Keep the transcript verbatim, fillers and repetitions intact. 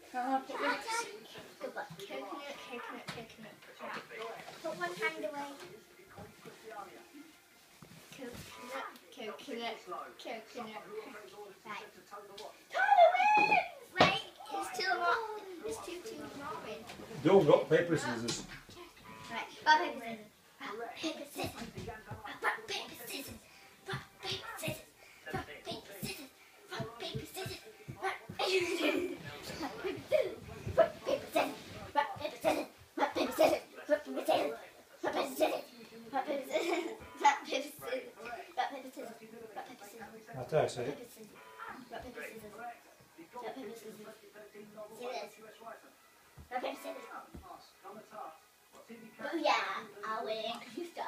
Uh, put your... Good luck. Coconut, coconut, coconut. Right. Put one hand away. Coconut, coconut, coconut. Right. Tyler wins! Wait, it's two more. It's two, two more in. Don't rock, paper, scissors. Right, rock, paper, scissors. Rock, paper, scissors. Rock, paper, scissors. Rock, paper, scissors. Rock, paper, scissors. Rock, paper, scissors. Rock, paper, scissors. Rock, paper, scissors. Rock, paper, scissors. Rock, paper, scissors. Rock, paper, scissors. Rock, paper, scissors. Rock, paper, scissors. Rock, paper, scissors. Rock, paper, scissors. Rock, paper, scissors. Rock, paper, scissors. After I say Rock, it. paper, scissors. Rock, paper, scissors. Rock, paper, scissors. Scissors. Rock, paper, scissors. Booyah! I'll win.